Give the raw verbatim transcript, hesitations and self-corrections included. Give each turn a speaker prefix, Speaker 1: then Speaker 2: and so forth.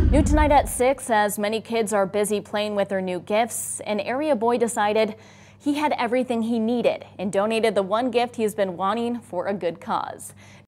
Speaker 1: New tonight at six, as many kids are busy playing with their new gifts, an area boy decided he had everything he needed and donated the one gift he's been wanting for a good cause.